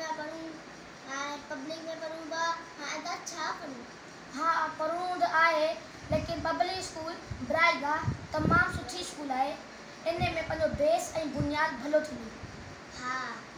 में पढ़ूं पब्लिक में पढ़ूं हां छा करूं? हाँ पढ़ूं तो आहे, लेकिन पब्लिक स्कूल ब्राइगा तमाम सुठी स्कूल है। इन में पंहिंजो बेस ऐं बुनियाद भलो थींदो। हाँ